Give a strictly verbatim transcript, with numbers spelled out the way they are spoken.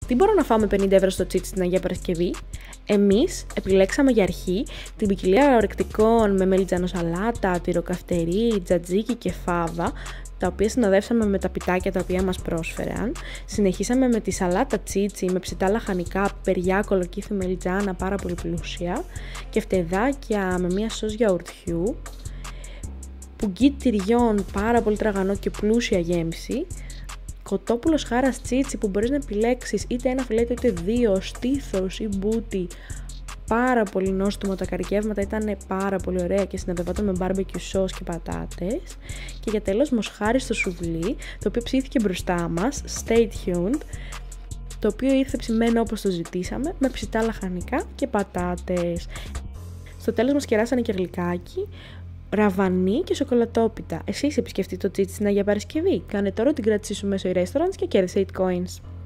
Τι μπορώ να φάω με πενήντα ευρώ στο τσίτσι την Αγία Παρασκευή? Εμείς επιλέξαμε για αρχή την ποικιλία ορεκτικών με μελιτζάνο σαλάτα, τυροκαυτερί, τζατζίκι και φάβα, τα οποία συνοδεύσαμε με τα πιτάκια τα οποία μας πρόσφεραν. Συνεχίσαμε με τη σαλάτα τσίτσι με ψητά λαχανικά, περιά, κολοκύθι, μελιτζάνα, πάρα πολύ πλούσια, και φτεδάκια με μία σως γιαουρτιού, πουγγί τυριών, πάρα πολύ τραγανό και πλούσια γέμση, κοτόπουλος χάρας τσίτσι που μπορείς να επιλέξεις είτε ένα φιλέτο είτε δύο, στήθος ή μπούτι. Πάρα πολύ νόστιμο, τα καρικεύματα ήταν πάρα πολύ ωραία και συνοδευόταν με barbecue sauce και πατάτες. Και για τέλος μοσχάρι στο σουβλί, το οποίο ψήθηκε μπροστά μας, stay tuned, το οποίο ήρθε ψημένο όπως το ζητήσαμε, με ψητά λαχανικά και πατάτες. Στο τέλος μας κεράσανε και γλυκάκι, ραβανί και σοκολατόπιτα. Εσείς επισκεφτείτε το τσίτσι στην Αγία Παρασκευή? Κάνε τώρα την κράτησή σου μέσω e-restaurants και κέρδισε eight coins.